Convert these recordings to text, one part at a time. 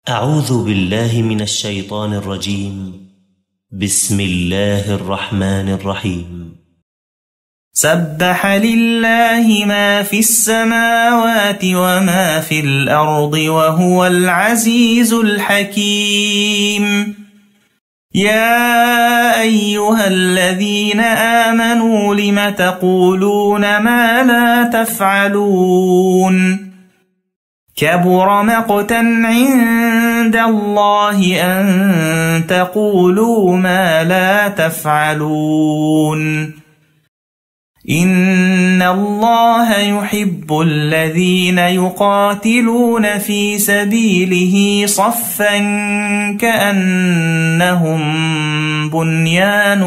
أعوذ بالله من الشيطان الرجيم. بسم الله الرحمن الرحيم. سبح لله ما في السماوات وما في الأرض وهو العزيز الحكيم. يا أيها الذين آمنوا لم تقولون ما لا تفعلون كبر مقتا عند الله أن تقولوا ما لا تفعلون. إن الله يحب الذين يقاتلون في سبيله صفا كأنهم بنيان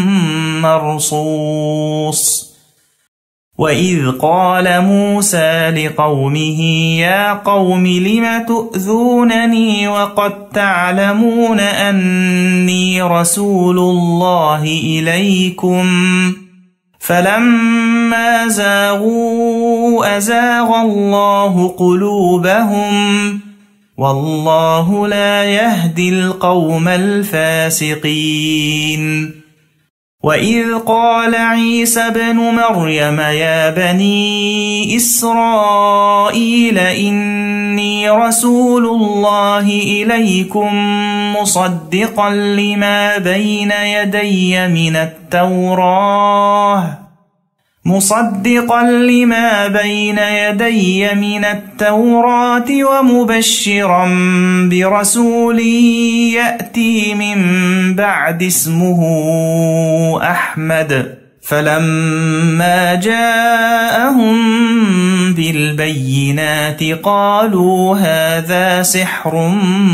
مرصوص. وإذ قال موسى لقومه يا قوم لم تؤذونني وقد تعلمون أني رسول الله إليكم فلما زاغوا أزاغ الله قلوبهم والله لا يهدي القوم الفاسقين. وإذ قال عيسى ابن مريم يا بني إسرائيل إني رسول الله إليكم مصدقا لما بين يدي من التوراة ومبشرا برسول يأتي من بعد اسمه أحمد. فلما جاءهم بالبينات قالوا هذا سحر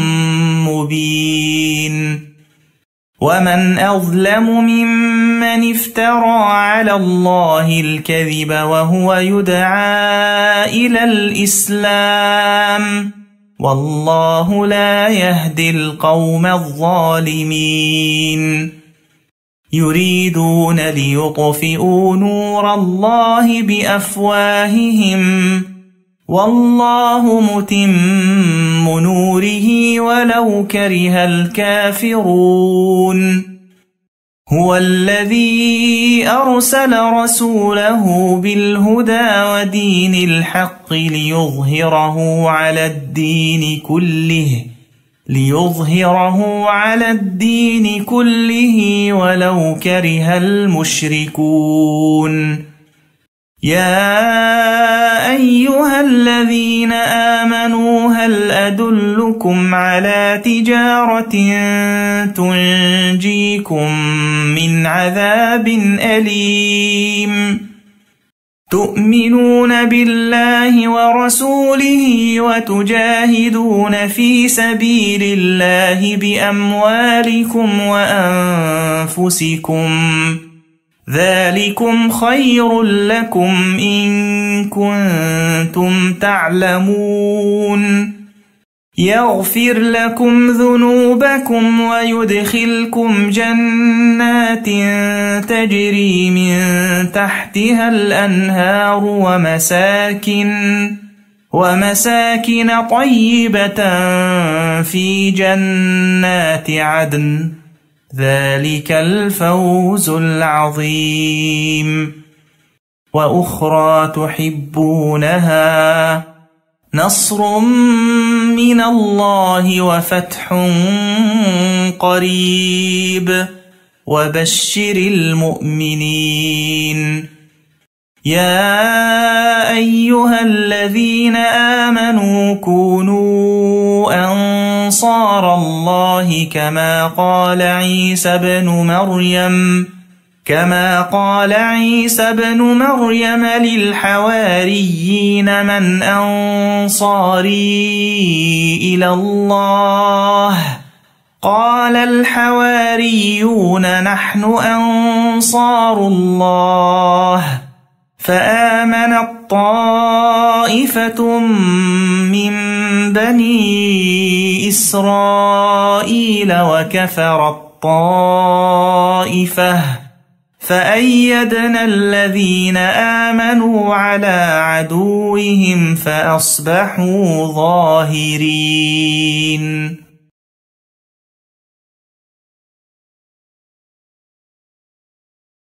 مبين. ومن أظلم ممن افترى على الله الكذب وهو يدعى إلى الإسلام والله لا يهدي القوم الظالمين. يريدون ليطفئوا نور الله بأفواههم والله متم نوره ولو كره الكافرون. هو الذي أرسل رسوله بالهدى ودين الحق ليظهره على الدين كله ولو كره المشركون. يا أيها الذين آمنوا هل أدلكم على تجارة تنجيكم من عذاب أليم. تؤمنون بالله ورسوله وتجاهدون في سبيل الله بأموالكم وأنفسكم ذلكم خير لكم إن كنتم تعلمون. يغفر لكم ذنوبكم ويدخلكم جنات تجري من تحتها الأنهار ومساكن طيبة في جنات عدن ذلك الفوز العظيم. وأخرى تحبونها نصر من الله وفتح قريب وبشر المؤمنين. يا أيها الذين آمنوا كونوا أنصار الله كما قال عيسى ابن مريم للحواريين من أنصاري إلى الله قال الحواريون نحن أنصار الله. فآمنت طائفة من بني إسرائيل وكفرت طائفة فأيدنا الذين آمنوا على عدوهم فأصبحوا ظاهرين.